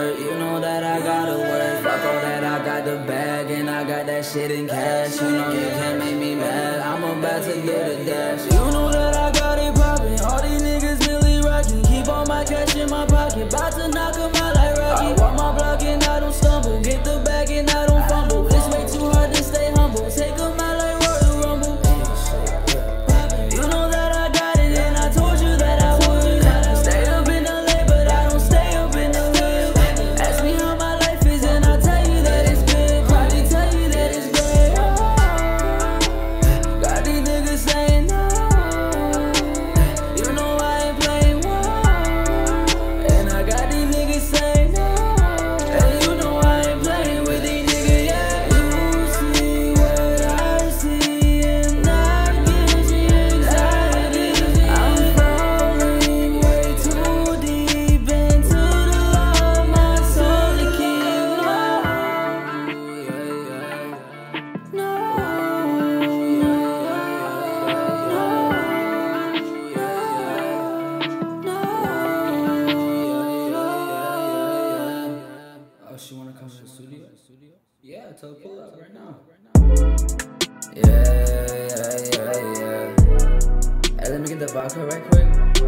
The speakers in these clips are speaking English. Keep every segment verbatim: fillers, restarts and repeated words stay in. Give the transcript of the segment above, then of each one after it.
work. You know that I gotta work. Fuck all that, I got the bag and I got that shit in cash. You know you can't make me mad. I'm about to do the dash. You know that I got it poppin'. All these niggas really rockin'. Keep all my cash in my pocket. About to knock 'em out like Rocky. I walk my block and I don't stumble. Get the bag and I don't fumble. It's way too hard to stay humble. Take 'em out like Royal Rumble. You know that I got it and I told you that I would. Stay up in the lane, but I don't stay up in the hood. Ask me how my life is and I'll tell you that it's good. Probably tell you that it's great. Got these niggas saying no. You know I ain't playing one. And I got these niggas saying no. And you know I ain't playing with these niggas, yeah. You see what I see and that gives me anxiety. I'm falling way too deep into the love my soul to keep. No, no, oh, she wanna come to the studio? Yeah, tell her pull up right now. Yeah, yeah, yeah, yeah. Hey, let me get the vodka right quick.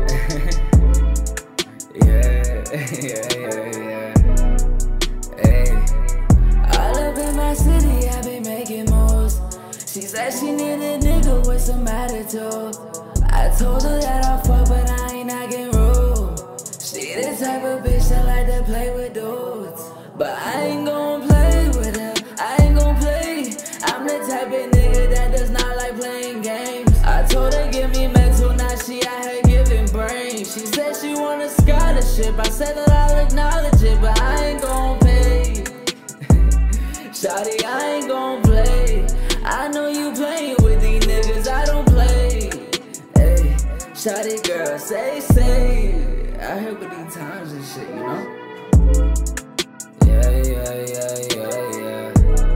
Yeah, yeah, yeah, yeah. Hey, all up in my city, I be making moves. She said she need a nigga with some attitude. I told her that I fuck, but I ain't knocking rude. She the type of bitch that like to play with dudes, but I ain't gon' play with him. I ain't gon' play. I'm the type of nigga that does not like playing games. I told her give me mental, now she out here giving brains. She said she want a scholarship. I said that I'll acknowledge it, but I ain't gon' pay. Shawty, I ain't gon' play. I know you playing with these niggas, I don't play. Hey, shawty girl, say, say. I heard with these times and shit, you know? Yeah, yeah, yeah, yeah, yeah.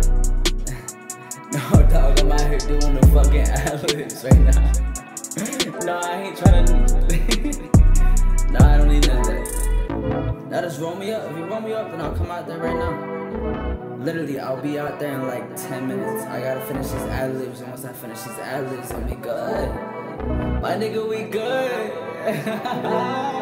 No, dog, I'm out here doing the fucking ad-libs right now. No, I ain't trying to. No, I don't need none of that. Now just roll me up. If you roll me up, then I'll come out there right now. Literally, I'll be out there in like ten minutes. I gotta finish these ad-libs, and once I finish these ad-libs, I'll be good. My nigga, we good.